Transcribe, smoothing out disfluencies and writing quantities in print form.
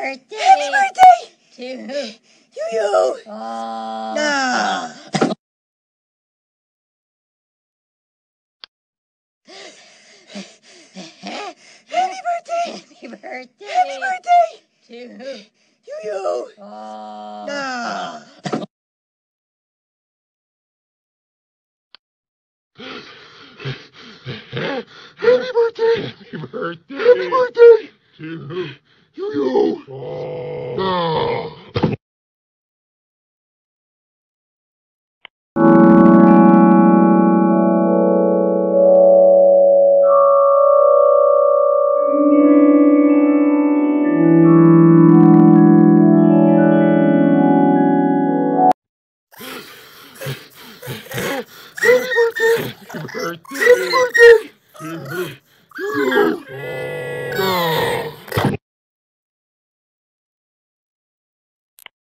birthday! Happy birthday! To you! Ah. Happy birthday! Happy birthday! Happy birthday! To you! Ah. Happy birthday! Happy birthday! Happy birthday! To you! oh. Happy birthday! Happy birthday! Happy birthday! To you! oh.